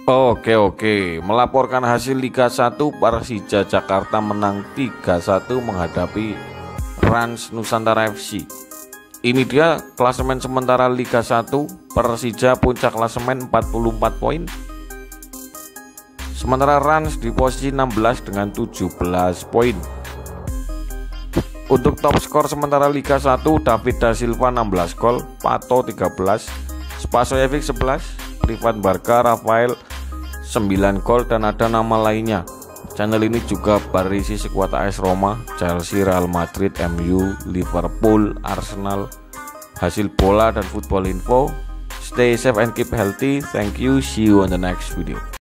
Oke, melaporkan hasil Liga 1. Persija Jakarta menang 3-1 menghadapi Rans Nusantara FC. Ini dia klasemen sementara Liga 1. Persija puncak klasemen 44 poin. Sementara Rans di posisi 16 dengan 17 poin. Untuk top skor sementara Liga 1, David Da Silva 16 gol, Pato 13, Spasojevic 11, Privan Barga, Rafael 9 gol, dan ada nama lainnya. Channel ini juga berisi skuad AS Roma, Chelsea, Real Madrid, MU, Liverpool, Arsenal, hasil bola dan football info. Stay safe and keep healthy. Thank you. See you on the next video.